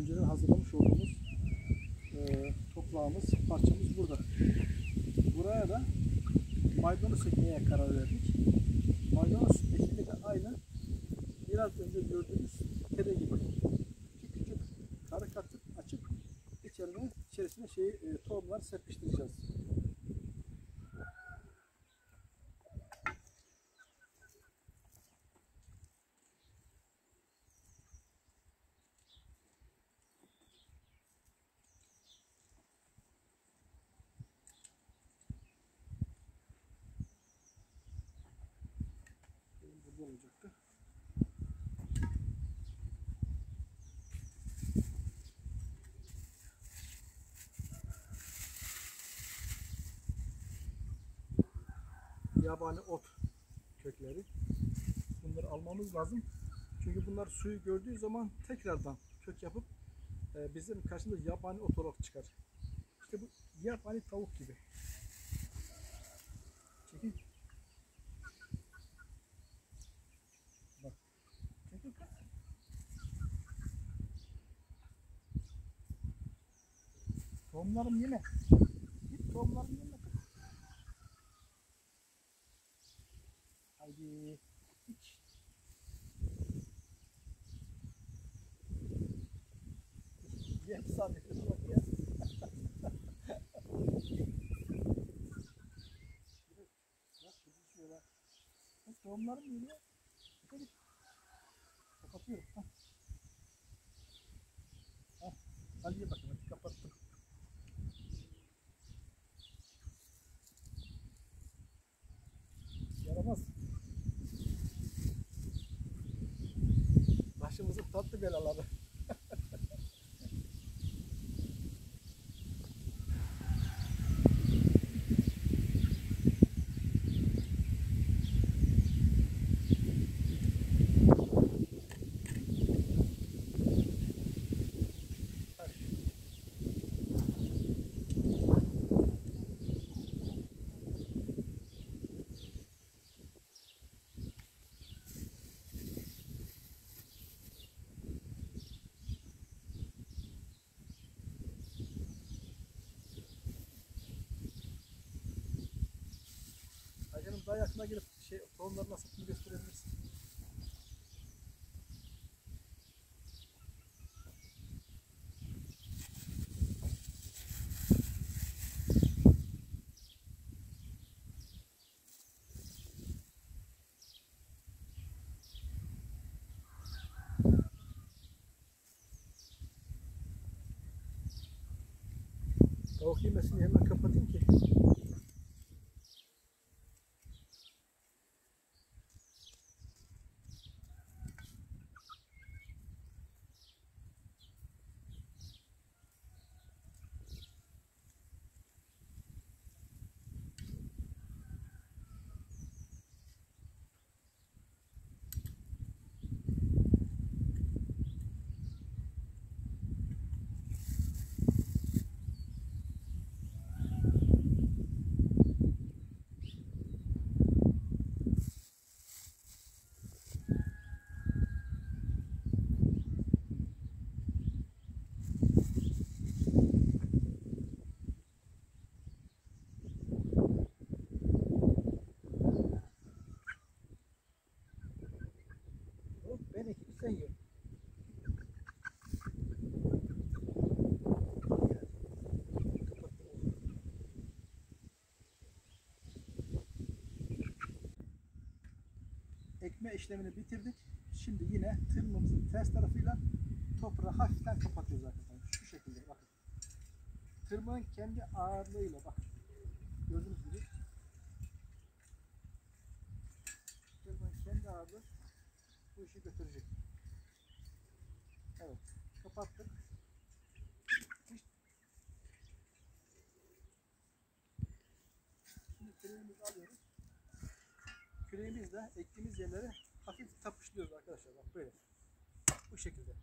önceden hazırlamış olduğumuz toprağımız, parçamız burada. Buraya da maydanoz ekmeye karar verdik. Maydanoz ekimi de aynı biraz önce gördüğünüz kere gibi. Küçük karı katıp açıp içerisine tohumlar serpiştireceğiz. Burada olacaktı. Yabani ot kökleri. Bunları almamız lazım. Çünkü bunlar suyu gördüğü zaman tekrardan kök yapıp bizim karşımıza yabani ot olarak çıkar. İşte bu yabani tavuk gibi. Çekil. Bak. Çekil kız. Tohumlarım yeme. Git tohumlarım yeme kız. Haydi. Hiç. Yem sadece bak ya. Tohumlarım yeme. Hadi. Kapatıyorum. Hadi ye bakayım. Hadi kapattım. Yaramaz. Başımızın tatlı belaları. Ayşe'nin daha yakına gelip tohumları nasıl gösterebilirsin. Tavuk yemesini hemen kapatayım ki. Ben ekip sen ye. Ekme işlemini bitirdik. Şimdi yine tırmımızın ters tarafıyla toprağı hafiften kapatıyoruz arkadaşlar. Şu şekilde bakın. Tırmığın kendi ağırlığıyla bakın. Gördüğünüz gibi. Tırmığın kendi ağırlığı bu işi götürecek. Evet. Kapattık. Şimdi küreğimizi alıyoruz. Küreğimizle ektiğimiz yerlere hafif tapışlıyoruz arkadaşlar. Bak böyle. Bu şekilde.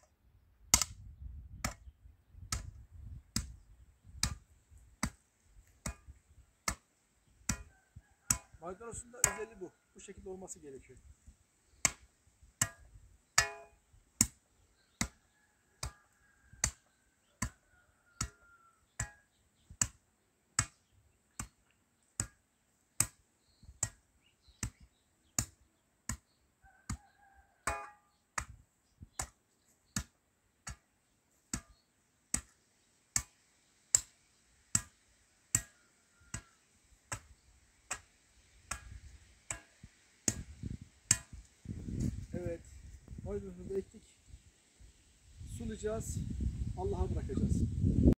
Maydanozun da özelliği bu. Bu şekilde olması gerekiyor. Maydanozumuzu ektik. Sulayacağız. Allah'a bırakacağız.